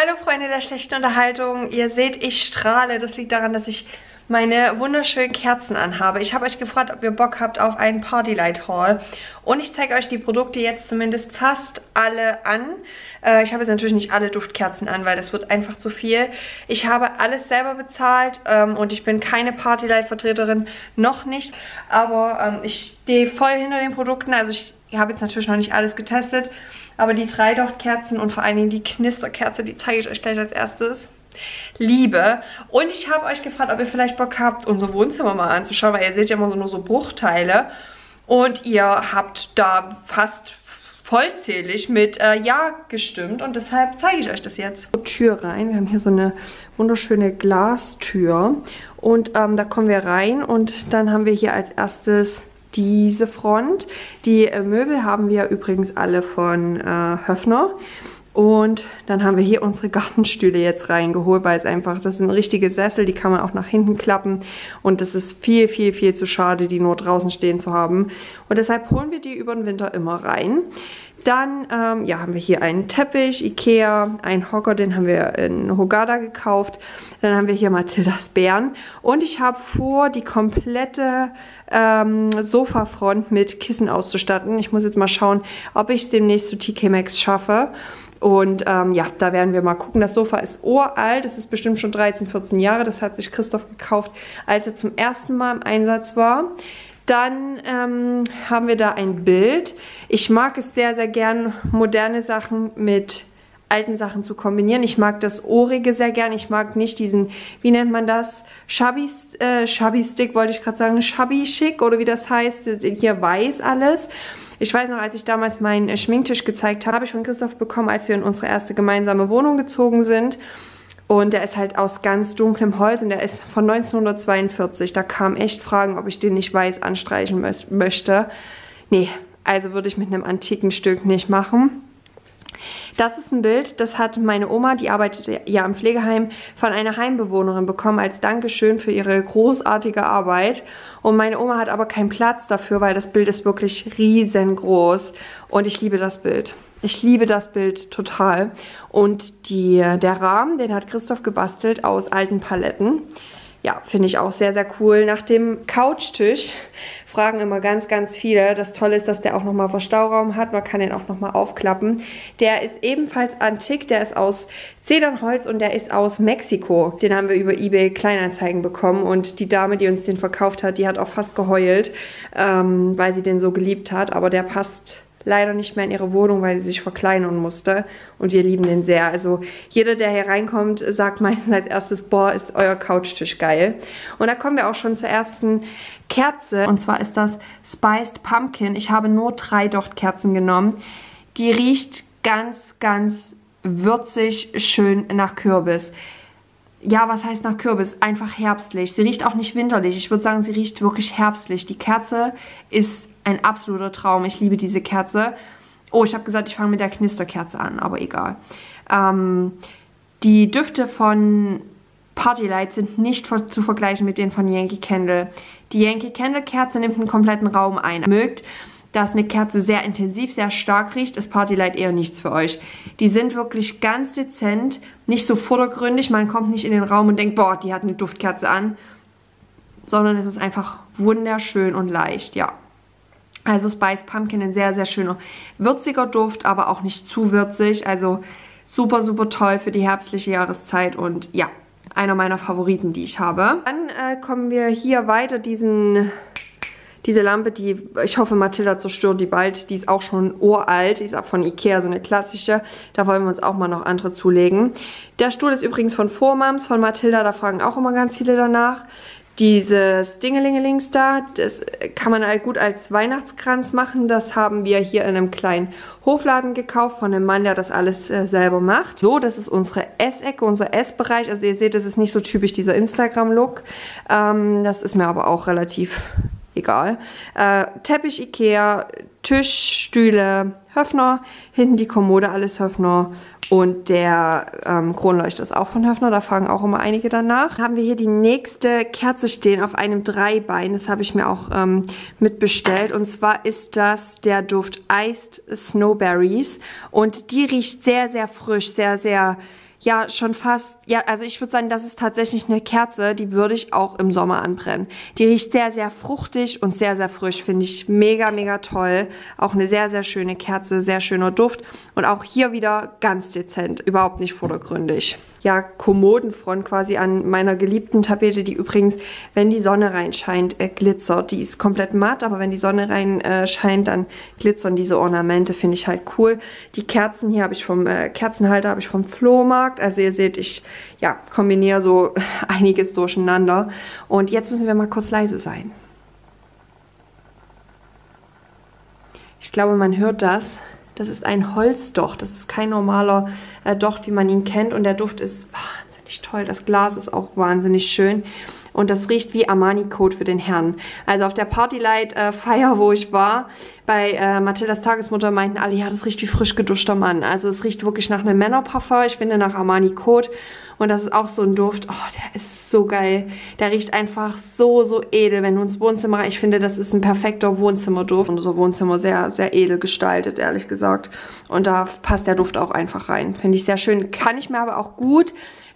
Hallo Freunde der schlechten Unterhaltung, ihr seht, ich strahle. Das liegt daran, dass ich meine wunderschönen Kerzen anhabe. Ich habe euch gefragt, ob ihr Bock habt auf einen Partylight Haul. Und ich zeige euch die Produkte jetzt zumindest fast alle an. Ich habe jetzt natürlich nicht alle Duftkerzen an, weil das wird einfach zu viel. Ich habe alles selber bezahlt und ich bin keine Partylight-Vertreterin, noch nicht. Aber ich stehe voll hinter den Produkten. Also ich habe jetzt natürlich noch nicht alles getestet. Aber die 3 Duftkerzen und vor allen Dingen die Knisterkerze, die zeige ich euch gleich als erstes. Liebe. Und ich habe euch gefragt, ob ihr vielleicht Bock habt, unser Wohnzimmer mal anzuschauen, weil ihr seht ja immer nur so Bruchteile. Und ihr habt da fast vollzählig mit Ja gestimmt und deshalb zeige ich euch das jetzt. Tür rein. Wir haben hier so eine wunderschöne Glastür und da kommen wir rein und dann haben wir hier als erstes diese Front. Die Möbel haben wir übrigens alle von Höffner. Und dann haben wir hier unsere Gartenstühle jetzt reingeholt, weil es einfach, das sind richtige Sessel, die kann man auch nach hinten klappen. Und das ist viel, viel, viel zu schade, die nur draußen stehen zu haben. Und deshalb holen wir die über den Winter immer rein. Dann ja, haben wir hier einen Teppich, Ikea, einen Hocker, den haben wir in Hogada gekauft. Dann haben wir hier Mathildas Bären. Und ich habe vor, die komplette Sofafront mit Kissen auszustatten. Ich muss jetzt mal schauen, ob ich es demnächst zu TK Maxx schaffe. Und ja, da werden wir mal gucken. Das Sofa ist uralt, das ist bestimmt schon 13, 14 Jahre. Das hat sich Christoph gekauft, als er zum ersten Mal im Einsatz war. Dann haben wir da ein Bild. Ich mag es sehr, sehr gern, moderne Sachen mit alten Sachen zu kombinieren. Ich mag das Ohrige sehr gern. Ich mag nicht diesen, wie nennt man das? Shabby Stick, wollte ich gerade sagen. Shabby Chic oder wie das heißt. Hier weiß alles. Ich weiß noch, als ich damals meinen Schminktisch gezeigt habe ich von Christoph bekommen, als wir in unsere erste gemeinsame Wohnung gezogen sind. Und der ist halt aus ganz dunklem Holz und der ist von 1942. Da kamen echt Fragen, ob ich den nicht weiß anstreichen möchte. Nee, also würde ich mit einem antiken Stück nicht machen. Das ist ein Bild, das hat meine Oma, die arbeitet ja im Pflegeheim, von einer Heimbewohnerin bekommen als Dankeschön für ihre großartige Arbeit. Und meine Oma hat aber keinen Platz dafür, weil das Bild ist wirklich riesengroß. Und ich liebe das Bild. Ich liebe das Bild total. Und der Rahmen, den hat Christoph gebastelt aus alten Paletten. Ja, finde ich auch sehr, sehr cool. Nach dem Couchtisch fragen immer ganz, ganz viele. Das Tolle ist, dass der auch nochmal Verstauraum hat. Man kann den auch nochmal aufklappen. Der ist ebenfalls antik. Der ist aus Zedernholz und der ist aus Mexiko. Den haben wir über eBay Kleinanzeigen bekommen. Und die Dame, die uns den verkauft hat, die hat auch fast geheult, weil sie den so geliebt hat. Aber der passt leider nicht mehr in ihre Wohnung, weil sie sich verkleinern musste. Und wir lieben den sehr. Also jeder, der hier reinkommt, sagt meistens als erstes, boah, ist euer Couchtisch geil. Und da kommen wir auch schon zur ersten Kerze. Und zwar ist das Spiced Pumpkin. Ich habe nur 3 Duftkerzen genommen. Die riecht ganz, ganz würzig, schön nach Kürbis. Ja, was heißt nach Kürbis? Einfach herbstlich. Sie riecht auch nicht winterlich. Ich würde sagen, sie riecht wirklich herbstlich. Die Kerze ist ein absoluter Traum. Ich liebe diese Kerze. Oh, ich habe gesagt, ich fange mit der Knisterkerze an, aber egal. Die Düfte von Partylight sind nicht zu vergleichen mit denen von Yankee Candle. Die Yankee Candle Kerze nimmt einen kompletten Raum ein. Mögt, dass eine Kerze sehr intensiv, sehr stark riecht, ist Partylight eher nichts für euch. Die sind wirklich ganz dezent, nicht so vordergründig. Man kommt nicht in den Raum und denkt, boah, die hat eine Duftkerze an. Sondern es ist einfach wunderschön und leicht, ja. Also Spiced Pumpkin, ein sehr, sehr schöner, würziger Duft, aber auch nicht zu würzig. Also super, super toll für die herbstliche Jahreszeit und ja, einer meiner Favoriten, die ich habe. Dann kommen wir hier weiter, diese Lampe, die, ich hoffe, Mathilda zerstört die bald. Die ist auch schon uralt, die ist auch von Ikea, so eine klassische. Da wollen wir uns auch mal noch andere zulegen. Der Stuhl ist übrigens von Vormams, von Mathilda, da fragen auch immer ganz viele danach. Dieses Dingelingelings da, das kann man halt gut als Weihnachtskranz machen. Das haben wir hier in einem kleinen Hofladen gekauft von einem Mann, der das alles selber macht. So, das ist unsere Essecke, unser Essbereich. Also ihr seht, das ist nicht so typisch dieser Instagram-Look. Das ist mir aber auch relativ egal. Teppich Ikea, Tisch, Stühle, Höffner. Hinten die Kommode, alles Höffner. Und der Kronleuchter ist auch von Höffner, da fragen auch immer einige danach. Haben wir hier die nächste Kerze stehen auf einem Dreibein, das habe ich mir auch mitbestellt. Und zwar ist das der Duft Iced Snowberries und die riecht sehr, sehr frisch, sehr, sehr ja schon fast, ja, also ich würde sagen, das ist tatsächlich eine Kerze, die würde ich auch im Sommer anbrennen. Die riecht sehr, sehr fruchtig und sehr, sehr frisch, finde ich mega, mega toll. Auch eine sehr, sehr schöne Kerze, sehr schöner Duft und auch hier wieder ganz dezent, überhaupt nicht vordergründig. Ja, Kommodenfront quasi an meiner geliebten Tapete, die übrigens, wenn die Sonne reinscheint, glitzert. Die ist komplett matt, aber wenn die Sonne reinscheint, dann glitzern diese Ornamente, finde ich halt cool. Die Kerzen hier habe ich vom Kerzenhalter, habe ich vom Flohmarkt. Also ihr seht, ich ja, kombiniere so einiges durcheinander. Und jetzt müssen wir mal kurz leise sein. Ich glaube, man hört das. Das ist ein Holzdocht. Das ist kein normaler Docht, wie man ihn kennt. Und der Duft ist wahnsinnig toll. Das Glas ist auch wahnsinnig schön. Und das riecht wie Armani-Code für den Herrn. Also auf der Partylight-Feier, wo ich war, bei Mathildas Tagesmutter meinten alle, ja, das riecht wie frisch geduschter Mann. Also es riecht wirklich nach einem Männerparfum. Ich finde nach Armani-Code. Und das ist auch so ein Duft, oh, der ist so geil. Der riecht einfach so, so edel. Wenn du ins Wohnzimmer, ich finde, das ist ein perfekter Wohnzimmerduft. Und unser Wohnzimmer sehr, sehr edel gestaltet, ehrlich gesagt. Und da passt der Duft auch einfach rein. Finde ich sehr schön. Kann ich mir aber auch gut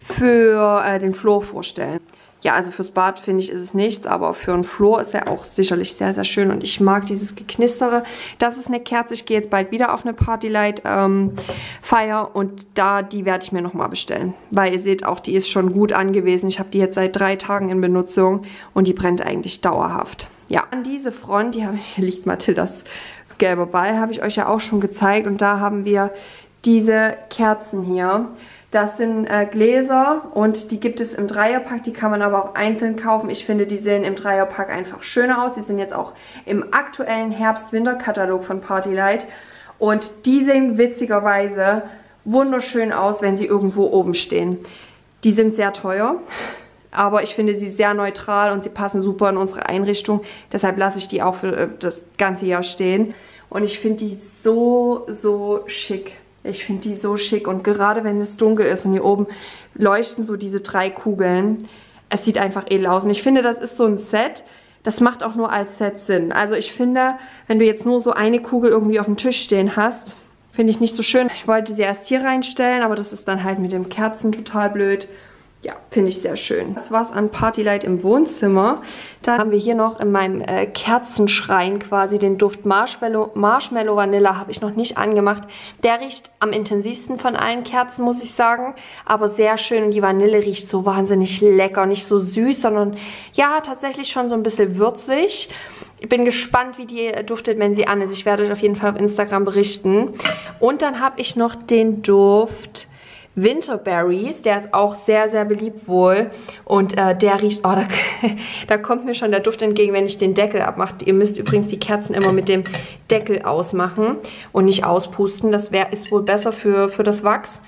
für den Flur vorstellen. Ja, also fürs Bad finde ich ist es nichts, aber für einen Flur ist er auch sicherlich sehr, sehr schön. Und ich mag dieses Geknistere. Das ist eine Kerze. Ich gehe jetzt bald wieder auf eine Partylight-Feier und die werde ich mir nochmal bestellen. Weil ihr seht auch, die ist schon gut angewiesen. Ich habe die jetzt seit 3 Tagen in Benutzung und die brennt eigentlich dauerhaft. Ja, an diese Front, hier liegt Mathildas gelber Ball, habe ich euch ja auch schon gezeigt. Und da haben wir diese Kerzen hier. Das sind Gläser und die gibt es im Dreierpack, die kann man aber auch einzeln kaufen. Ich finde, die sehen im Dreierpack einfach schöner aus. Die sind jetzt auch im aktuellen Herbst-Winter-Katalog von Partylight und die sehen witzigerweise wunderschön aus, wenn sie irgendwo oben stehen. Die sind sehr teuer, aber ich finde sie sehr neutral und sie passen super in unsere Einrichtung. Deshalb lasse ich die auch für das ganze Jahr stehen und ich finde die so, so schick. Ich finde die so schick und gerade wenn es dunkel ist und hier oben leuchten so diese 3 Kugeln, es sieht einfach edel aus. Und ich finde, das ist so ein Set, das macht auch nur als Set Sinn. Also ich finde, wenn du jetzt nur so eine Kugel irgendwie auf dem Tisch stehen hast, finde ich nicht so schön. Ich wollte sie erst hier reinstellen, aber das ist dann halt mit dem Kerzen total blöd. Ja, finde ich sehr schön. Das war's an Partylight im Wohnzimmer. Dann haben wir hier noch in meinem Kerzenschrein quasi den Duft Marshmallow Vanilla. Habe ich noch nicht angemacht. Der riecht am intensivsten von allen Kerzen, muss ich sagen. Aber sehr schön. Und die Vanille riecht so wahnsinnig lecker. Nicht so süß, sondern ja, tatsächlich schon so ein bisschen würzig. Ich bin gespannt, wie die duftet, wenn sie an ist. Ich werde euch auf jeden Fall auf Instagram berichten. Und dann habe ich noch den Duft Winterberries, der ist auch sehr, sehr beliebt wohl und der riecht, oh, da kommt mir schon der Duft entgegen, wenn ich den Deckel abmache. Ihr müsst übrigens die Kerzen immer mit dem Deckel ausmachen und nicht auspusten, das ist wohl besser für das Wachs.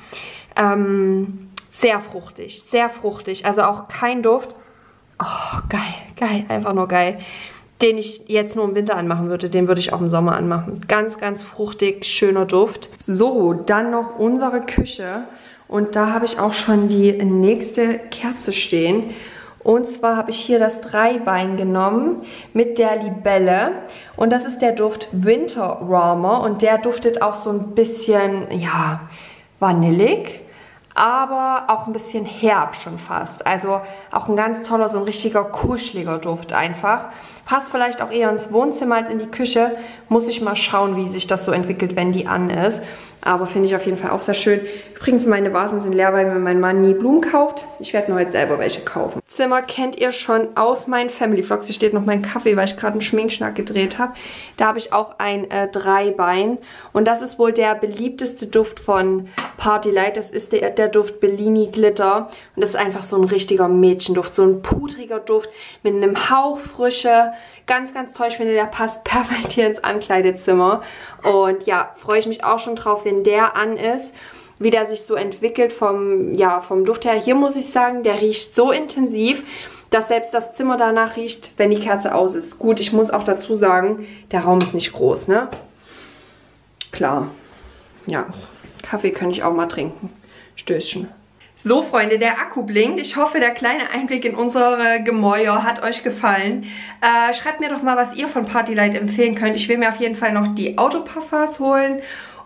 Sehr fruchtig, also auch kein Duft, oh, geil, einfach nur geil, den ich jetzt nur im Winter anmachen würde, den würde ich auch im Sommer anmachen. Ganz, ganz fruchtig, schöner Duft. So, dann noch unsere Küche. Und da habe ich auch schon die nächste Kerze stehen. Und zwar habe ich hier das Dreibein genommen mit der Libelle. Und das ist der Duft Winterwarmer. Und der duftet auch so ein bisschen, ja, vanillig. Aber auch ein bisschen herb schon fast. Also auch ein ganz toller, so ein richtiger kuscheliger Duft einfach. Passt vielleicht auch eher ins Wohnzimmer als in die Küche. Muss ich mal schauen, wie sich das so entwickelt, wenn die an ist. Aber finde ich auf jeden Fall auch sehr schön. Übrigens, meine Vasen sind leer, weil mir mein Mann nie Blumen kauft. Ich werde nur heute selber welche kaufen. Zimmer kennt ihr schon aus meinen Family Vlogs. Hier steht noch mein Kaffee, weil ich gerade einen Schminkschnack gedreht habe. Da habe ich auch ein Dreibein. Und das ist wohl der beliebteste Duft von Partylight. Das ist der Duft Bellini Glitter. Und das ist einfach so ein richtiger Mädchenduft. So ein pudriger Duft mit einem Hauch Frische. Ganz, ganz toll. Ich finde, der passt perfekt hier ins Ankleidezimmer. Und ja, freue ich mich auch schon drauf, wenn der an ist. Wie der sich so entwickelt vom Duft her. Hier muss ich sagen, der riecht so intensiv, dass selbst das Zimmer danach riecht, wenn die Kerze aus ist. Gut, ich muss auch dazu sagen, der Raum ist nicht groß, ne? Klar. Ja, Kaffee könnte ich auch mal trinken. Stößchen. So, Freunde, der Akku blinkt. Ich hoffe, der kleine Einblick in unsere Gemäuer hat euch gefallen. Schreibt mir doch mal, was ihr von Partylight empfehlen könnt. Ich will mir auf jeden Fall noch die Autoparfums holen.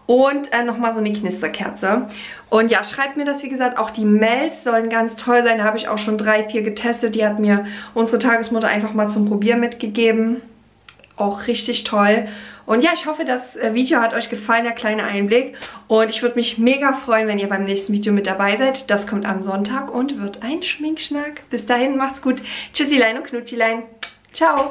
und nochmal so eine Knisterkerze. Und ja, schreibt mir das, wie gesagt, auch die Melts sollen ganz toll sein. Da habe ich auch schon 3, 4 getestet. Die hat mir unsere Tagesmutter einfach mal zum Probieren mitgegeben. Auch richtig toll. Und ja, ich hoffe, das Video hat euch gefallen, der kleine Einblick. Und ich würde mich mega freuen, wenn ihr beim nächsten Video mit dabei seid. Das kommt am Sonntag und wird ein Schminkschnack. Bis dahin, macht's gut. Tschüssilein und Knutschilein. Ciao.